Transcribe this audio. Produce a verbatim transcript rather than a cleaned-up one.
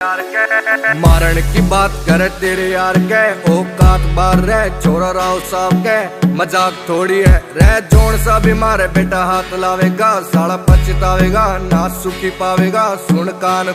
मारन की बात करे तेरे यार के औकात बार रह छोरा राव साहब के मजाक थोड़ी है रह जोन सा भी मारे बेटा हाथ लावेगा साला पछतावेगा ना सुखी पावेगा सुन कान